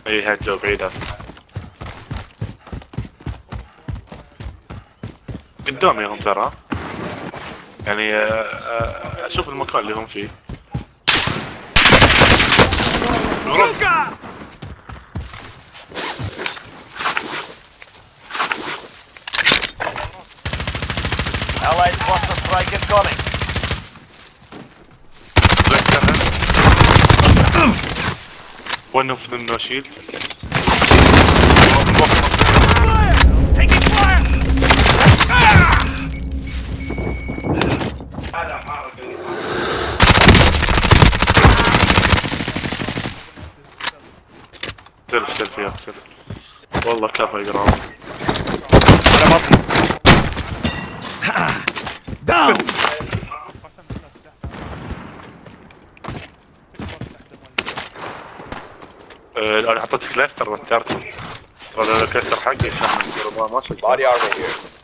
اي هجوا بعيد قدامي هم ترى. يعني اشوف المكان اللي هم فيه. Allied cluster strike incoming. وين في النوشيل؟ Taking fire! سلف يا سلف. والله كفى يقرأ. داون. انا حطيت كلاستر وترته. ترى الكلاستر حقي عشان ما Body armor here.